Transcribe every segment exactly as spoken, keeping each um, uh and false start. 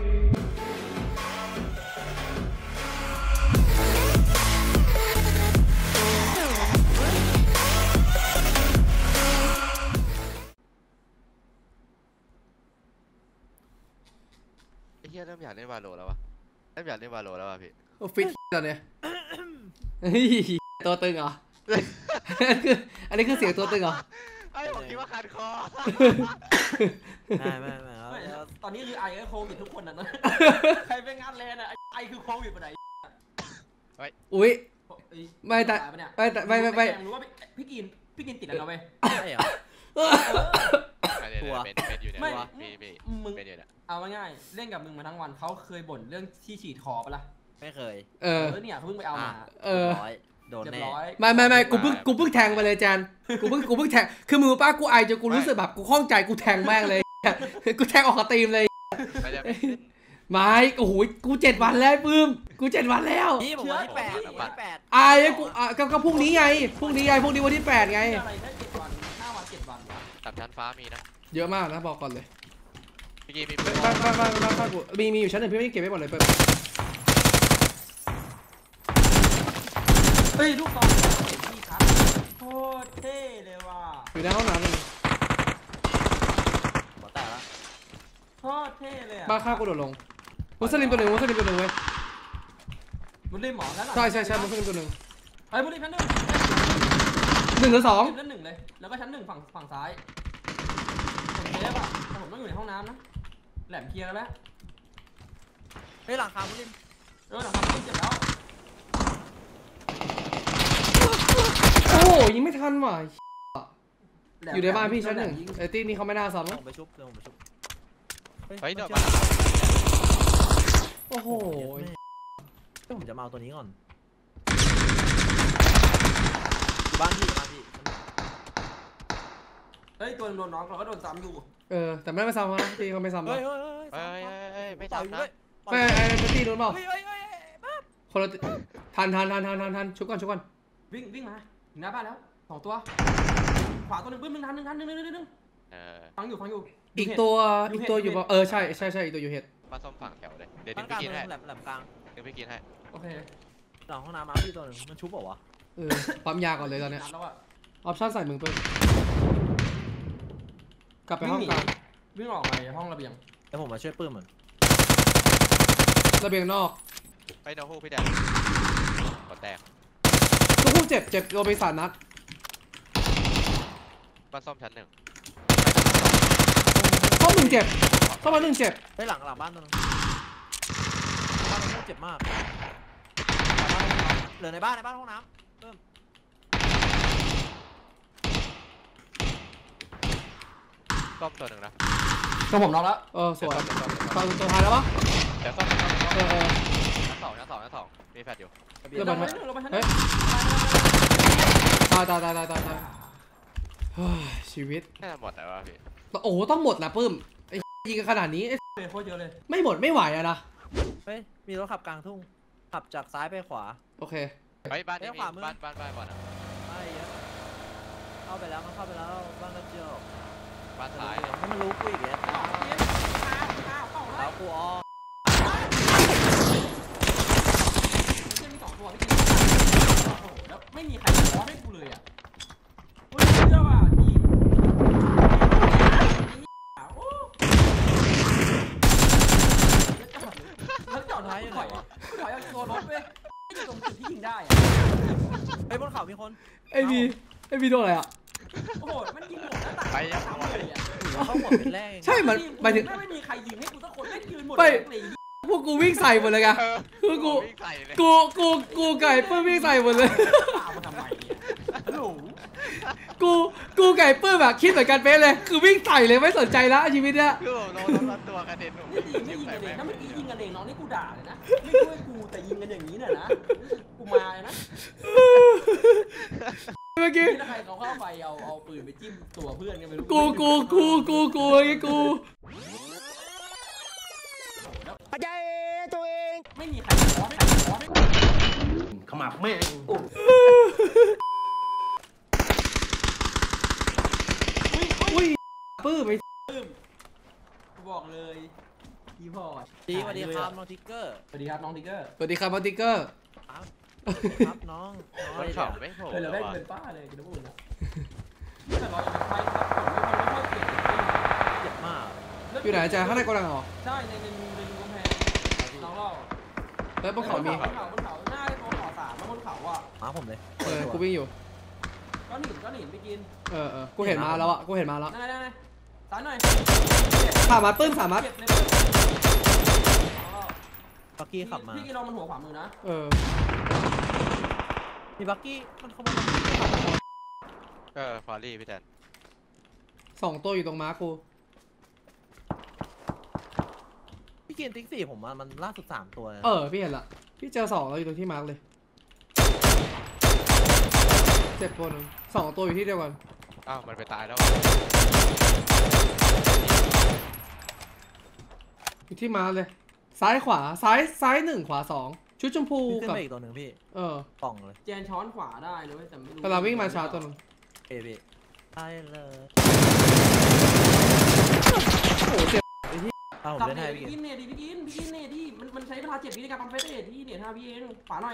เฮียเริ่มอยากเล่นวาโลแล้ววะเริ่มอยากเล่นวาโลแล้ววะพี่โอ้ฟิตตอนเนี้ยตัวตึงเหรออันนี้คือเสียงตัวตึงเหรอไอ้ผมคิดว่าคันคอไม่ไม่ไม่ตอนนี้คือไอโควิดทุกคนนะนะใครไปงานแลนด์อะไอคือโควิดปะไหนอุ้ยไม่แต่ไม่แต่ไม่ไม่ไม่รู้ว่าพี่กินพี่กินติดอะไรเราไปใช่เหรอตัวเป็นอยู่เนี่ยไม่มึงเอาง่ายๆเล่นกับมึงมาทั้งวันเขาเคยบ่นเรื่องที่ฉีดคอปะล่ะไม่เคยเออเนี่ยเขาเพิ่งไปเอามาเออโดนแน่ไม่ไม่ไม่กูเพิ่งกูเพิ่งแทงไปเลยจานกูเพิ่งกูเพิ่งแทงคือมือป้ากูไอจนกูรู้สึกแบบกูคล่องใจกูแทงแม่งเลยกูแทงออกกระตีมเลยไม่โอ้โหกูเจ็ดวันแล้วปื้มกูเจ็ดวันแล้วนี่ผมวันที่แปดวันที่แปดไอ้กูก็ก็พรุ่งนี้ไงพรุ่งนี้ไงพรุ่งนี้วันที่แปดไงอะไรได้เจ็ดวันห้าวันเจ็ดวันสามชั้นฟ้ามีนะเยอะมากนะบอกก่อนเลยพี่กีมีบ้านบ้านบ้านบ้านบ้านกูมีมีอยู่ชั้นหนึ่งพี่ไม่เก็บไว้หมดเลยเปิดเฮ้ยลูกบอลพี่ครับโคตรเท่เลยว่ะอยู่ในห้องน้ำเลยหัวแตกแล้วโคตรเท่เลยบ้าข้ากูโดดลงมุสลิมตัวหนึ่งมุสลิมตัวหนึ่งเว้ยมุสลิมหมอแล้วใช่ใช่ใช่มุสลิมตัวหนึ่งไอ้มุสลิมชั้นหนึ่งหนึ่งหรือสองชั้นหนึ่งเลยแล้วก็ชั้นหนึ่งฝั่งฝั่งซ้ายผมเคลียร์ป่ะแต่ผมต้องอยู่ในห้องน้ำนะแหลมเคลียร์แล้วเฮ้ยหลังคามุสลิมเออหลังคามุสลิมเจ็บแล้วโอ้ยิงไม่ทันว่ะอยู่ในบ้านพี่ชั้นหนึ่งไอ้ตี้นี่เขาไม่น่าซ้ำนะไปชุบเดี๋ยวผมไปชุบเฮ้ยเดี๋ยวมาโอ้โหเดี๋ยวผมจะมาเอาตัวนี้ก่อนบ้านพี่บ้านพี่เฮ้ยตัวโดนน้องเราก็โดนซ้ำอยู่เออแต่ไม่ไม่ซ้ำนะตีเขาไม่ซ้ำนะเฮ้ยเฮ้ยเฮ้ยไม่ซ้ำนะไม่ไอ้ไอ้ตีโดนเปล่าคนละทันทันทันทันทันทันชุบก่อนชุบก่อนวิ่งวิ่งมาถึงหน้าบ้านแล้วสองตัวขวาตัวหนึ่งปื้มหนึ่งทันหนึ่งทันหนึ่งหนึ่งหนึ่งหนึ่งฟังอยู่ฟังอยู่อีกตัวอีกตัวอยู่เออใช่ใช่ใช่อีกตัวอยู่เห็ดมาส้มฝั่งแถวเลยเดี๋ยวพี่กินให้แหลมแหลมกลางเดี๋ยวพี่กินให้โอเคหลังห้องน้ำมาพี่ตัวหนึ่งมันชุบเปล่าวะเออปั๊มยาก่อนเลยตอนนี้ออปชั่นใส่มึงไปกลับไปห้องกลางวิ่งออกไปห้องระเบียงแล้วผมมาช่วยปื้มเหมือนระเบียงนอกไปโน้ตพี่แดงกดแตกตัวผู้เจ็บเจ็บโดนไปสามนัดบ้านส้มชั้นหนึ่งส้มหนึ่งเจ็บส้มมาหนึ่งเจ็บไปหลังหลังบ้านตัวนึงบ้านมันเจ็บมากเหลือในบ้านในบ้านห้องน้ำเพิ่มส้มตัวหนึ่งนะตัวผมน็อกแล้วเออสวยฟังตัวท้ายแล้วปะเดี๋ยวส้มเออเออชั้นสองชั้นสองชั้นสองมีแฟดอยู่เดี๋ยวมันเฮ้ยตายตายตายตายตายตายชีวิตแค่หมดแต่ว่าพี่โอ้ต้องหมดแหละปื้มไอ้ยิงกันขนาดนี้โคตรเยอะเลยไม่หมดไม่ไหวอะนะเฮ้ยมีรถขับกลางทุ่งขับจากซ้ายไปขวาโอเคไปบ้านขวามือบ้านบ้านบ้านบ้านอะไม่เยอะเข้าไปแล้วมันเข้าไปแล้วบ้านกระเจียวบ้านซ้ายให้มันรู้กูอีกแล้วแล้วกูอ๋อแล้วไม่มีใครขอให้กูเลยอ่ะกูเชื่อว่าทีมแล้วจอดท้ายอยู่ไหนวะถอยเอาตัวรถเว้ยไม่อยู่ตรงจุดที่ยิงได้ไอ้บนเขามีคนไอ้บีไอ้บีโดนอะไรอ่ะโอ้โหมันยิงหมดแล้วไปยังทำเลยอ่ะเขาหมดเป็นแรกใช่มันหมายถึงไม่มีใครยิงให้กูสักคนไม่ยืนหมดเลยพวกกูวิ่งใส่หมดเลยไงคือกูกูกูกูไก่เปิ้ลวิ่งใส่หมดเลยกูกูไก่เปิ้ลแบบคิดเหมือนกันเป๊ะเลยคือวิ่งใส่เลยไม่สนใจแล้วชีวิตเนี้ยคือผมโดนตัวกระเด็นผมไม่ยิงไม่ยิงกันเองนะเมื่อกี้ยิงกันเองน้องนี่กูด่าเลยนะไม่ช่วยกูแต่ยิงกันอย่างนี้น่ะนะกูมาเลยนะเมื่อกี้ถ้าใครเขาเข้าไปเอาเอาปืนไปจิ้มตัวเพื่อนกันไปรู้กูกูกูกูกูไอ้กูปัจจัยตัวเองไม่มีใครขอไม่ขอไม่ขมับแม่อุ้ยปื้มไปปื้มบอกเลยพี่พอดีสวัสดีครับน้องทิกเกอร์สวัสดีครับน้องทิกเกอร์สวัสดีครับมอติเกอร์ครับน้องน้องมันเข่าไม่โผล่เออเราแล้วได้ว่ะเงินป้าเลยกินน้ำอุ่นนะแต่เราอย่างไรครับผมไม่ค่อยไม่ค่อยเก่งเจ็บมากอยู่ไหนอาจารย์ข้างในโกดังเหรอใช่ในในในกำแพงน้องเล่าเฮ้ยบนเขามีบนเขาบนเขาหน้าในตัวเขาสามแล้วบนเขาอ่ะมาผมเลยเออกูวิ่งอยู่ก้อนหินก้อนหินไปกินเออเออกูเห็นมาแล้วอ่ะกูเห็นมาแล้วนั่นไงนั่นไงสายหน่อยสามารถปื้มสามารถเก็บในมือบักกี้ขับมาพี่กินลองมันหัวขวามือนะเออมีบักกี้มันเข้ามาเออฟอร์รี่พี่แทนสองตัวอยู่ตรงม้ากูพี่กินติ๊กสี่ผมมันมันล่าสุดสามตัวเออพี่เห็นละพี่เจอสองแล้วอยู่ตรงที่มาร์กเลยเจ็บตัวหนึ่งสองตัวอยู่ที่เดียวกันอ้าวมันไปตายแล้วอยู่ที่มาร์กเลยซ้ายขวาซ้ายซ้ายหนึ่งขวาสองชุดชมพูพี่ขึ้นกับไปอีกตัวหนึ่งพี่เออกล่องเลยเจนช้อนขวาได้เลยแต่ไม่รู้กำลังวิ่งมาชาร์จตัวหนึงเอพี่ได้เลยโอ้โหเจ็บเอาผมจับเล่นเนให้ตพี่พี่กิกินนเนตดิพี่กินพี่กินเนตดิมันมันใช้เวลาเจ็ดวิในการปั๊มเฟสเนตที่เนตห้าพี่เองขวาหน่อย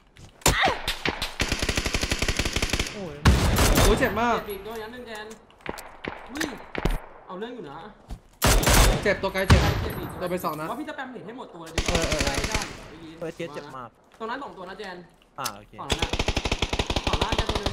โอ้ยโอ้ยเจ็บมากเจ็ดปีกตัวนั้นหนึ่งแจนวิ่งเอาเรื่องอยู่นะเจ็บตัวไกลเจ็บเจ็ดปีกโดนไปสองนัดว่าพี่จะแปมเนตให้หมดตัวเลยดีกเอว่าอเออได้ได้พี่กินเฟิร์สเทสเจ็บมากตรงนั้นสองตัวนะแจนอ่าโอเคฝั่งนั้นนะฝั่งล่างแจนตัวนึง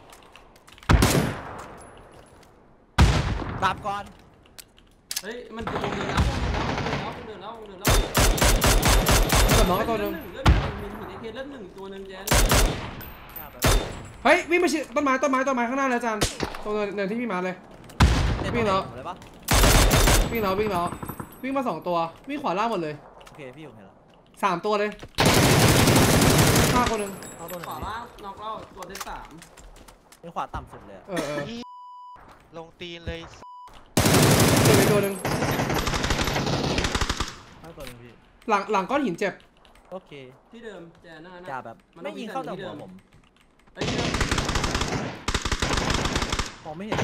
รับก่อนเฮ้ยมันอยู่ตรงเดินแล้วเดินแล้วเดินแล้วเดินแล้วกับน้องตัวหนึงเลือดหนึ่งมีหินในเพจเลือดหนึ่งตัวหนึ่งแจนเฮ้ยวิ่งมาชิดต้นไม้ต้นไม้ต้นไม้ข้างหน้าเลยอาจารย์ตรงเนินเนินที่พี่มาเลย วิ่งแล้วเลยปะวิ่งแล้ววิ่งแล้ววิ่งมาสองตัววิ่งขวาล่างหมดเลยโอเคพี่ผมเห็นแล้วสามตัวเลยห้าคนหนึ่งเอาตัวหนึ่งขวาล่างน็อกเล่าตัวที่สามเป็นขวาต่ำสุดเลยอะเออเออลงตีนเลยเจ็บไปตัวหนึ่งให้ตัวหนึ่งพี่หลังหลังก้อนหินเจ็บโอเคที่เดิมแจนนั่นจ่านะแบบมันต้ไม่องยิงเข้าแต่ที่หัเดิวมผมไอ้ที่เดิมมองไม่เห็น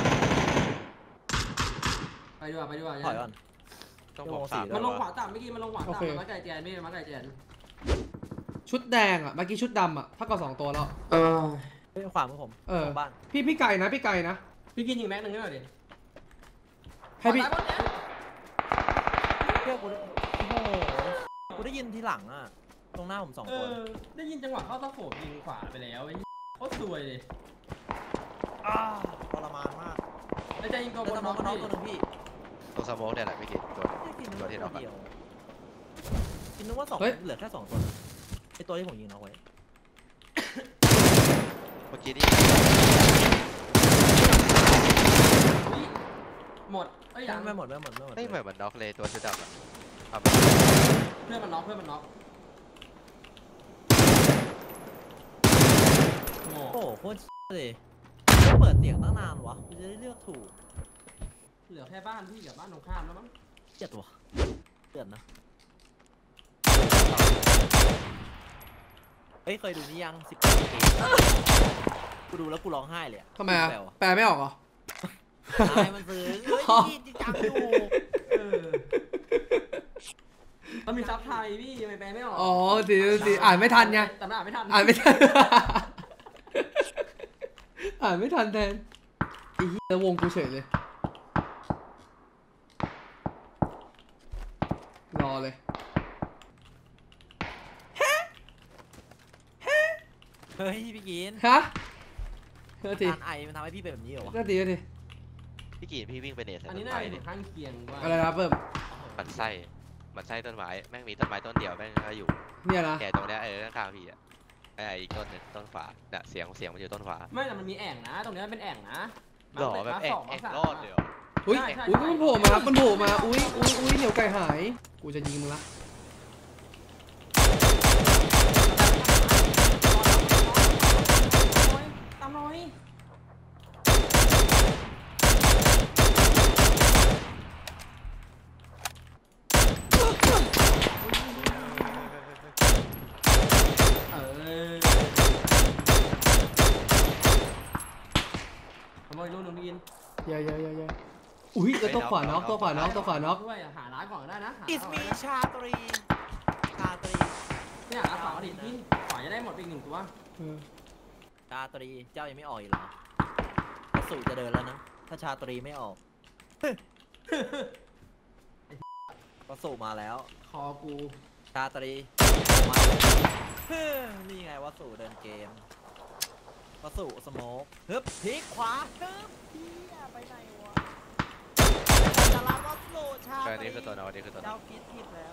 ไปดีกว่าไปดีกว่าถอยก่อนต้องบอกสามมันลงขวาต่ำเมื่อกี้มันลงขวาต่ำมันมาไก่แจนไม่มาไก่แจนชุดแดงอ่ะเมื่อกี้ชุดดำอ่ะถ้ากับสองตัวแล้วเออเป็นขวามือผมเออของบ้านพี่พี่ไก่นะพี่ไก่นะพี่กินยิงแม็กหนึ่งให้หน่อยดิให้พี่เพื่อกูได้โอ้โหกูได้ยินทีหลังอ่ะ ตรงหน้าผมสองเอตัวอได้ยินจังหวะเข้าตะโขบยิงขวาไปแล้วไอ้โคตรสวยเลยอ้าทรมานมากไอ้ใจยิงตัวแล้วบนตะมน้ออง งก็น้องพี่ตัวหนึงพี่ตัวสโมกเนี่ยแหละไม่กินตัวไม่กินตัวที่เราเดียวกินนึกว่าสองเหลือแค่สองตัวไอตัวที่ผมยิงเอาไว้เมื่อกี้นี่หมดเอ้ยยังไม่หมดไม่หมดไม่หมดไม่เหมือนมันน็อกเลยตัวชุดดำอะทำเพื่อนมันน็อกเพื่อนมันน็อกโง่โอ้โหโคตรเลยไม่เปิดเสียงตั้งนานวะกูจะได้เลือกถูกเหลือแค่บ้านพี่กับบ้านตรงข้ามแล้วมั้งเจ็ดวะเตือนนะเฮ้ยเคยดูนี่ยังสิบเกมกูดูแล้วกูร้องไห้เลยอะทำไมอ่ะแปลไม่ออกเหรอตายมันซื้อเฮ้ยจริงจังอยู่เออมันมีซับไทยพี่ยังไม่แปลไม่ออกอ๋อสิสิอ่านไม่ทันไงแต่มันอ่านไม่ทันอ่านไม่ทัน อ่านไม่ทันแทนไอ้เหี้ยแล้ววงกูเฉยเลยรอเลยเฮ้ยพี่กินฮะเฮ้ยทีการไอมันทำให้พี่เป็นแบบนี้เหรอวะก็ดีก็ดีพี่กีนพี่วิ่งไปเนตใส่อันต้นี้นน่าไม้จะอดิยู่ข้างเคียงว่าอะไรนะเพิ่มมันไส้มันไส้ต้นไม้แม่งมีต้นไม้ต้นเดียวแม่งก็อยู่เนี่ยนะแก่ตรงเนี้ยเออข้างๆพี่อะไอ้อีกต้นหนึงต้นฝาเนี่ยเสียงเสียงมันอยู่ต้นฝาไม่แต่มันมีแอ่งนะ ตรงนี้มันเป็นแอ่งนะหล่อแบบแอกแอกรอดเลยเหรออุ้ยใช่ใช่อุ้ยมันโผล่มามันโผล่มาอุ้ยอุ้ยอุ้ยเหนียวไก่หายกูจะยิงมึงละตามน้อย เออทำไมรู้หนูกินอย่าอย่าอย่าอย่าอุ้ยแล้วตัวขวาน็อกตัวขวาน็อกตัวขวาน็อกด้วยหาร้านก่อนก็ได้นะหาอิสมีชาตรีชาตรีเนี่ยอาสาดิพี่ขวาจะได้หมดไปอีกหนึ่งตัวเออชาตรีเจ้ายังไม่ออกอีกเหรอพระสู่จะเดินแล้วนะถ้าชาตรีไม่ออกพระสู่มาแล้วคอกูชาตรีมานี่ไงวะสู่เดินเกมวะสู่สโมกฮึบพลิกขวาฮึบเฮียไปไหนวะจะรับวะสู่ชาตก็รีอันนี้คือตัวน้องอันนี้คือตัวน้เจ้าองคิดผิดแล้ว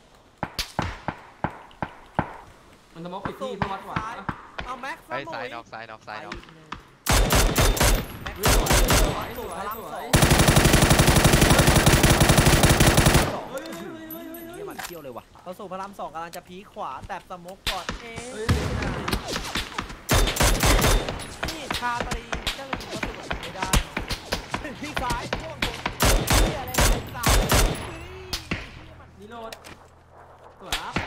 มันจะมองปิดที่เพื่อวัดขวาเอาแม็กซ์ไอ้ซ้ายน็อกซ้ายน็อกซ้ายน็อกแม็กซ์สวยสวยสู่สวพยลังสสวอย งเฮ้ยเฮ้ยเฮ้ยเฮ้ยนี่มันเที่ยวเลยว่ะเราสู่พลังสองกำลังจะพีขวาแต่สโมกก่อนเอ๊ะเฮ้ยนี่ชาตรีเจ้าหญิงวัสดุไม่ได้พี่ซ้ายพ่วงผมเฮียอะไรไอ้สายนี่โหลดสวยครับ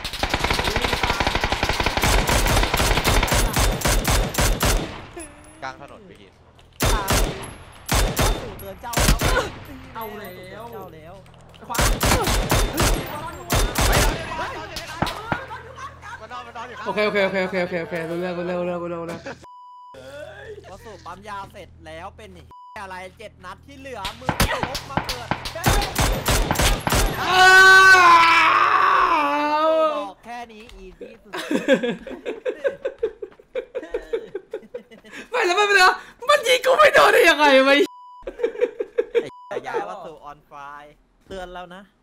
กลางถนนไปกินชาตรีวัสดุเตือนเจ้าแล้วเอาแล้วเจ้าแล้วขวามันนอนมันนอนอยู่ข้างโอเคโอเคโอเคโอเคโอเคโอเครู้เรื่องรู้เรื่องรู้เรื่องรู้เรื่องรู้เรื่องวัสดุปั๊มยาเสร็จแล้วเป็นอะไรเจ็ดนัดที่เหลือมือลบมาเปิดอ้าวบอกแค่นี้อีซี่สุดไม่แล้วไม่เป็นไรมันยิงกูไม่โดนได้ยังไงวะย้ายวัสดุออนไฟเตือนแล้วนะ